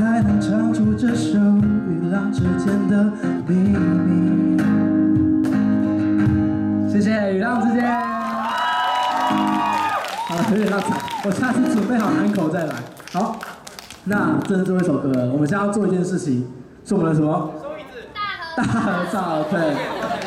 才能唱出这首与浪之间的秘密。谢谢与浪之间。好，有点浪惨，我下次准备好安口再来。好，那这是最后一首歌了，我们现在要做一件事情，是我们的什么？大合照，对。